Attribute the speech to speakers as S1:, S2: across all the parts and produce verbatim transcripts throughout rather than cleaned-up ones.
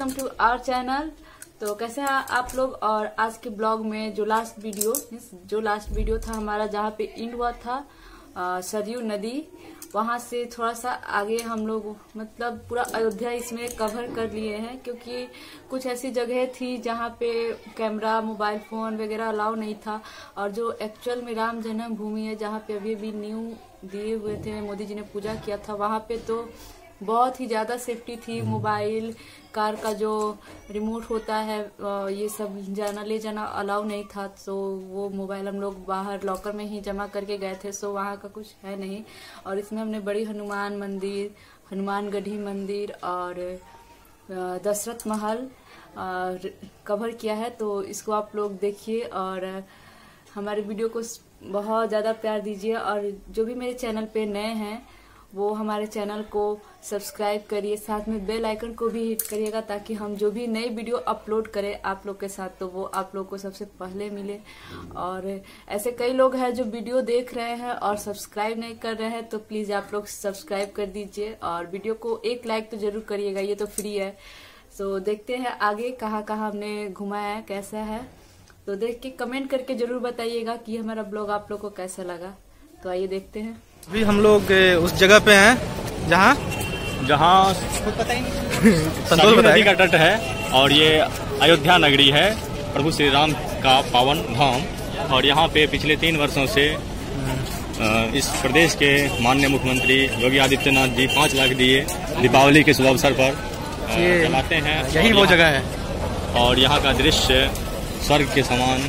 S1: Welcome to our channel. तो कैसे हैं आप लोग। और आज के ब्लॉग में जो लास्ट वीडियो जो लास्ट वीडियो था हमारा, जहाँ पे इंड हुआ था सरयू नदी, वहां से थोड़ा सा आगे हम लोग मतलब पूरा अयोध्या इसमें कवर कर लिए हैं, क्योंकि कुछ ऐसी जगह थी जहाँ पे कैमरा मोबाइल फोन वगैरह अलाउ नहीं था। और जो एक्चुअल में राम जन्मभूमि है, जहाँ पे अभी अभी न्यू दिए हुए थे, मोदी जी ने पूजा किया था, वहां पे तो बहुत ही ज्यादा सेफ्टी थी। मोबाइल कार का जो रिमोट होता है ये सब जाना ले जाना अलाउ नहीं था, तो वो मोबाइल हम लोग बाहर लॉकर में ही जमा करके गए थे। सो वहाँ का कुछ है नहीं। और इसमें हमने बड़ी हनुमान मंदिर, हनुमानगढ़ी मंदिर और दशरथ महल कवर किया है। तो इसको आप लोग देखिए और हमारे वीडियो को बहुत ज़्यादा प्यार दीजिए। और जो भी मेरे चैनल पे नए हैं वो हमारे चैनल को सब्सक्राइब करिए, साथ में बेल आइकन को भी हिट करिएगा, ताकि हम जो भी नई वीडियो अपलोड करें आप लोग के साथ तो वो आप लोग को सबसे पहले मिले। और ऐसे कई लोग हैं जो वीडियो देख रहे हैं और सब्सक्राइब नहीं कर रहे हैं, तो प्लीज आप लोग सब्सक्राइब कर दीजिए और वीडियो को एक लाइक तो जरूर करिएगा, ये तो फ्री है। तो देखते हैं आगे कहाँ कहाँ हमने घुमाया है, कैसा है, तो देख के कमेंट करके जरूर बताइएगा कि हमारा ब्लॉग आप लोग को कैसा लगा। तो आइए देखते हैं।
S2: अभी हम लोग उस जगह पे हैं जहाँ
S3: जहाँ
S2: पता ही नहीं
S3: सरयू नदी का तट है और ये अयोध्या नगरी है, प्रभु श्री राम का पावन धाम। और यहाँ पे पिछले तीन वर्षों से इस प्रदेश के माननीय मुख्यमंत्री योगी आदित्यनाथ जी पाँच लाख दिए दीपावली के शुभ अवसर पर जलाते हैं।
S2: यही वो जगह है
S3: और यहाँ का दृश्य स्वर्ग के समान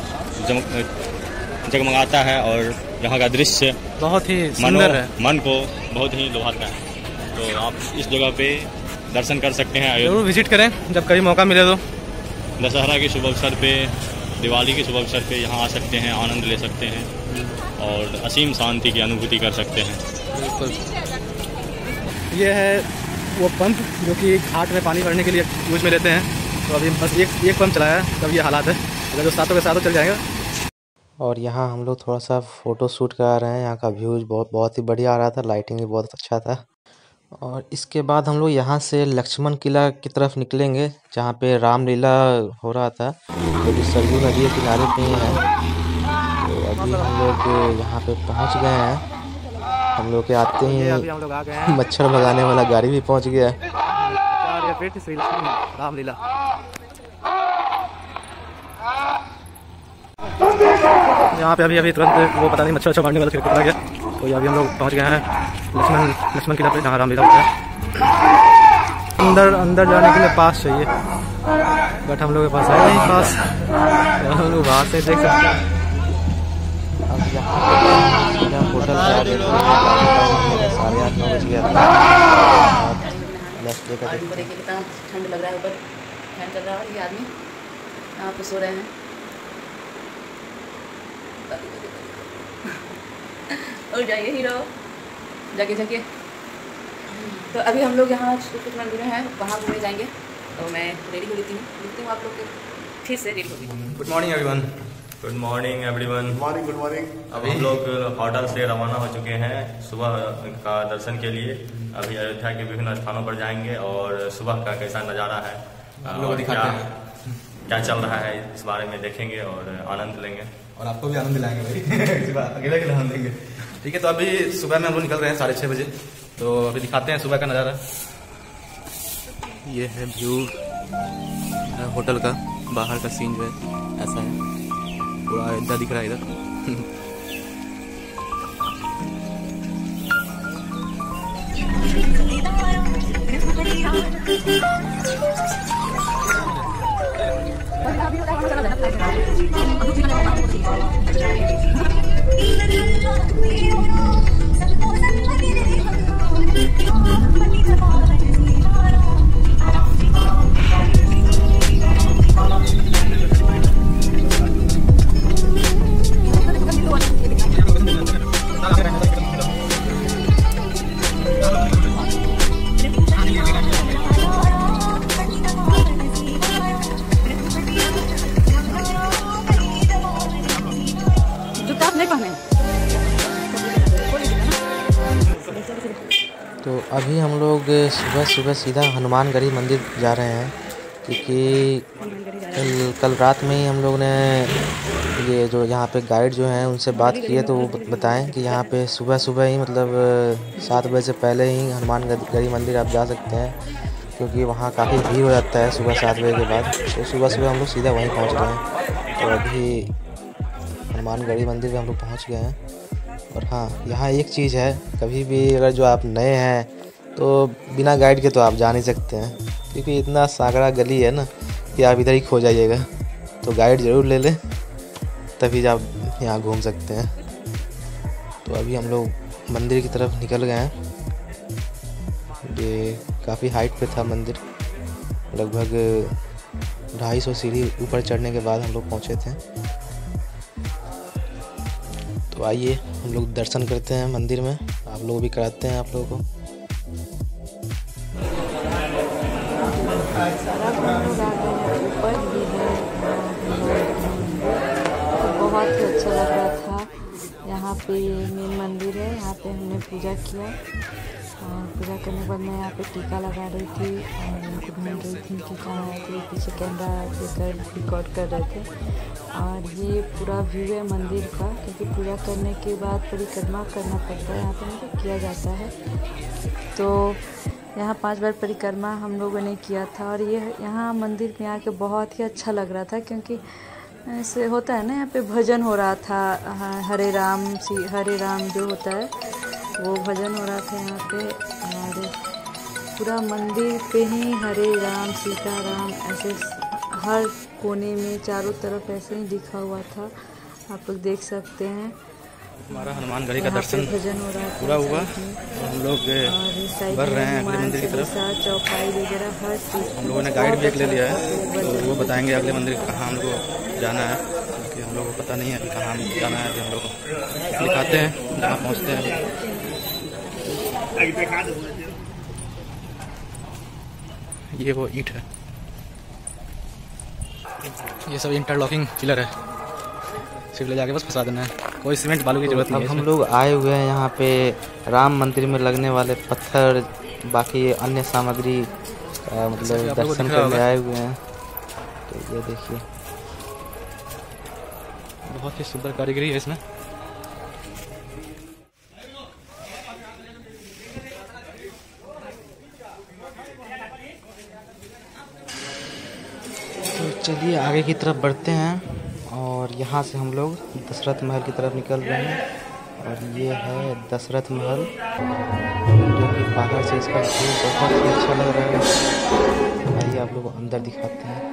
S3: जगमगाता है और यहाँ का दृश्य
S2: बहुत ही सुंदर है,
S3: मन को बहुत ही लुभाता है। तो आप इस जगह पे दर्शन कर सकते हैं,
S2: जरूर विजिट करें जब कभी मौका मिले तो।
S3: दशहरा के शुभ अवसर पे, दिवाली के शुभ अवसर पे यहाँ आ सकते हैं, आनंद ले सकते हैं और असीम शांति की अनुभूति कर सकते हैं।
S2: बिल्कुल। ये है वो पंप जो कि घाट में पानी भरने के लिए यूज में लेते हैं। तो अभी बस एक एक पंप चलाया है, तब ये हालात है, अगर जो सातों के सातों चल जाएगा।
S4: और यहाँ हम लोग थोड़ा सा फ़ोटो शूट करा रहे हैं। यहाँ का व्यूज बहुत बहुत ही बढ़िया आ रहा था, लाइटिंग भी बहुत अच्छा था। और इसके बाद हम लोग यहाँ से लक्ष्मण किला की तरफ निकलेंगे, जहाँ पे रामलीला हो रहा था, जो कि सरयू नदी के किनारे पे ही है। तो अभी हम लोग यहाँ पे पहुँच गए हैं। हम लोग के आते ही मच्छर भगाने वाला गाड़ी भी पहुँच गया है।
S2: रामलीला यहाँ पे अभी अभी तुरंत वो पता नहीं मच्छर अच्छा मारने वाला खिड़की आ गया। तो ये अभी हम लोग पहुँच गए हैं लक्ष्मण लक्ष्मण किला पे, जहाँ रामलीला होता है। अंदर अंदर जाने के लिए पास चाहिए, बट हम लोग के पास है नहीं पास, तो हम लोग बाहर से देख सकते हैं।
S4: अब यहाँ होटल साढ़े आठ नौ बज गया था।
S1: ठंड लग रहा है, ऊपर फैन चल रहा है, ये आदमी यहाँ पे सो रहे हैं। और जाइए हीरो जाके जाके। तो अभी हम लोग यहाँ कुछ मंदिर हैं, वहाँ घूमने जाएंगे। तो मैं रेडी हो लेती हूँ, मिलती हूँ आप लोग के फिर से रेडी होगी।
S2: Good morning everyone.
S3: Good morning everyone.
S5: Morning good morning.
S3: अभी हम लोग होटल से रवाना हो चुके हैं सुबह का दर्शन के लिए। अभी अयोध्या के विभिन्न स्थानों पर जाएंगे और सुबह का कैसा नज़ारा है,
S2: लोग
S3: क्या क्या चल रहा है, इस बारे में देखेंगे और आनंद लेंगे।
S2: और आपको भी आनंद दिलाएंगे भाई अकेले अकेले आनंद देंगे। ठीक है, तो अभी सुबह में हम लोग निकल रहे हैं साढ़े छः बजे। तो अभी दिखाते हैं सुबह का नज़ारा। ये है व्यू होटल का, बाहर का सीन जो है ऐसा है, पूरा अयोध्या दिख रहा है इधर।
S4: तो अभी हम लोग सुबह सुबह सीधा हनुमानगढ़ी मंदिर जा रहे हैं, क्योंकि कल कल रात में ही हम लोग ने ये जो यहाँ पे गाइड जो हैं उनसे बात की है, तो वो बताएं कि यहाँ पे सुबह सुबह ही मतलब सात बजे से पहले ही हनुमानगढ़ी मंदिर आप जा सकते हैं, क्योंकि वहाँ काफ़ी भीड़ हो जाता है सुबह सात बजे के बाद। तो सुबह सुबह हम लोग सीधा वहीं पहुँच गए हैं। तो अभी हनुमानगढ़ी मंदिर में हम लोग पहुँच गए हैं। और हाँ, यहाँ एक चीज़ है, कभी भी अगर जो आप नए हैं तो बिना गाइड के तो आप जा नहीं सकते हैं, क्योंकि इतना सांकड़ा गली है ना कि आप इधर ही खो जाइएगा। तो गाइड ज़रूर ले लें, तभी आप यहाँ घूम सकते हैं। तो अभी हम लोग मंदिर की तरफ निकल गए हैं। ये काफ़ी हाइट पे था मंदिर, लगभग ढाई सौ सीढ़ी ऊपर चढ़ने के बाद हम लोग पहुँचे थे। तो आइए हम लोग दर्शन करते हैं मंदिर में, आप लोग भी कराते हैं आप लोगों को।
S1: बहुत ही अच्छा लग रहा था। यहाँ पे मेन मंदिर है, यहाँ पे हमने पूजा किया और पूजा करने के बाद मैं यहाँ पे टीका लगा रही थी और उनको ढूंढ रही थी कि कहाँ है, तो पीछे कैमरा लेकर रिकॉर्ड कर रहे थे। और ये पूरा व्यू है मंदिर का, क्योंकि पूजा करने के बाद परिक्रमा करना पड़ता है, यहाँ पे मतलब किया जाता है। तो यहाँ पांच बार परिक्रमा हम लोगों ने किया था। और ये यहाँ मंदिर में आके बहुत ही अच्छा लग रहा था, क्योंकि ऐसे होता है ना, यहाँ पे भजन हो रहा था, हरे राम सी हरे राम जो होता है वो भजन हो रहा था यहाँ पे। और पूरा मंदिर पे ही हरे राम सीता राम ऐसे हर कोने में चारों तरफ ऐसे ही लिखा हुआ था, आप लोग देख सकते हैं।
S2: हमारा हनुमानगढ़ी का दर्शन पूरा हुआ। हम लोग बढ़ रहे हैं अगले मंदिर की तरफ।
S1: चौपाई वगैरह हर चीज़
S2: हम लोगों ने गाइड भी एक ले लिया है, तो वो बताएंगे अगले मंदिर कहाँ हम लोग को जाना है, क्योंकि हम लोग को पता नहीं है कहाँ जाना है। अभी हम लोग को दिखाते हैं जहाँ पहुँचते हैं। ये वो ईंट है, ये सब इंटरलॉकिंग पिलर है, सिर्फ ले जाके बस फंसा देना है, कोई सीमेंट बालू की जरूरत नहीं है।
S4: हम लोग आए हुए हैं यहाँ पे राम मंदिर में लगने वाले पत्थर, बाकी अन्य सामग्री मतलब दर्शन करने आए हुए हैं। तो ये देखिए,
S2: बहुत ही सुंदर कारीगरी है इसमें।
S4: तो चलिए आगे की तरफ बढ़ते हैं। और यहाँ से हम लोग दशरथ महल की तरफ निकल रहे हैं। और ये है दशरथ महल, जो कि बाहर से इसका व्यू बहुत ही अच्छा लग रहा है। आइए आप लोग को अंदर दिखाते हैं।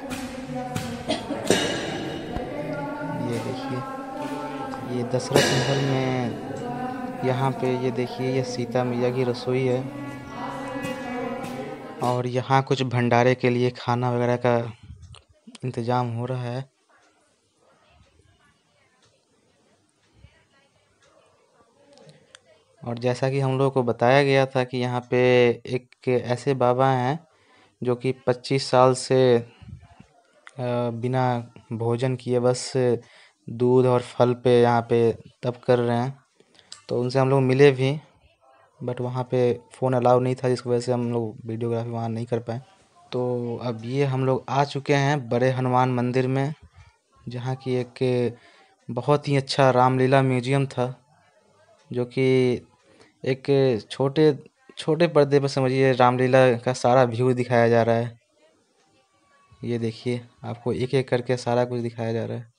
S4: ये देखिए, ये दशरथ महल में यहाँ पे ये देखिए, ये सीता मैया की रसोई है। और यहाँ कुछ भंडारे के लिए खाना वगैरह का इंतज़ाम हो रहा है। और जैसा कि हम लोगों को बताया गया था कि यहाँ पे एक ऐसे बाबा हैं जो कि पच्चीस साल से बिना भोजन किए बस दूध और फल पे यहाँ पे तप कर रहे हैं। तो उनसे हम लोग मिले भी, बट वहाँ पे फ़ोन अलाउ नहीं था, जिसकी वजह से हम लोग वीडियोग्राफी वहाँ नहीं कर पाए। तो अब ये हम लोग आ चुके हैं बड़े हनुमान मंदिर में, जहाँ की एक बहुत ही अच्छा रामलीला म्यूजियम था, जो कि एक छोटे छोटे पर्दे पर समझिए रामलीला का सारा व्यू दिखाया जा रहा है। ये देखिए, आपको एक एक करके सारा कुछ दिखाया जा रहा है,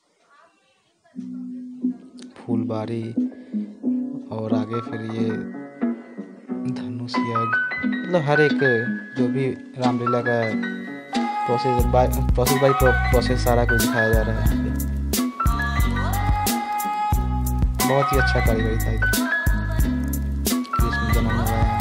S4: फूलबारी और आगे फिर ये धनुष यज्ञ, मतलब हर एक जो भी रामलीला का process by process by process सारा कुछ दिखाया जा रहा है। बहुत ही अच्छा कारीगरी था इधर। कृष्ण जन्म हुआ है।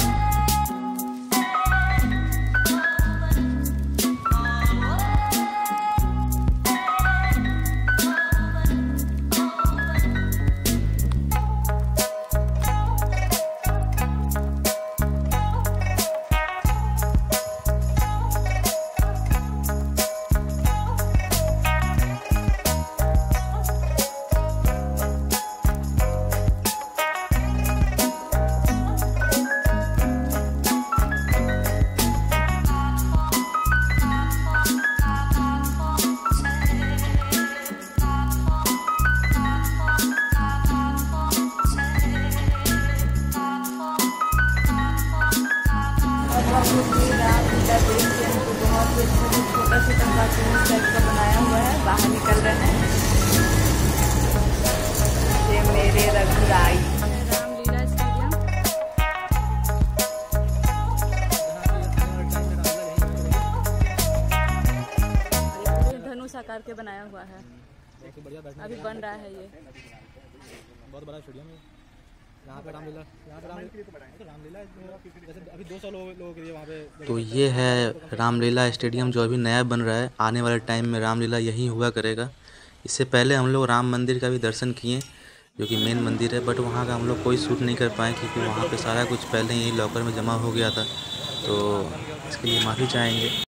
S1: कार्टून टाइप का बनाया हुआ है, बाहर निकल रहे हैं। ये मेरे रघुराई रामलीला स्टेडियम। धनुष आकार के बनाया हुआ है, अभी बन रहा है। ये
S2: बहुत बड़ा स्टेडियम है यहाँ पे। रामलीला यहाँ पे रामलीला जैसे अभी दो सौ लोगों के लिए वहाँ पे।
S4: तो ये है रामलीला स्टेडियम जो अभी नया बन रहा है। आने वाले टाइम में रामलीला यहीं हुआ करेगा। इससे पहले हम लोग राम मंदिर का भी दर्शन किए, जो कि मेन मंदिर है, बट वहाँ का हम लोग कोई शूट नहीं कर पाए क्योंकि वहाँ पे सारा कुछ पहले ही लॉकर में जमा हो गया था। तो इसके लिए माफ़ी चाहेंगे।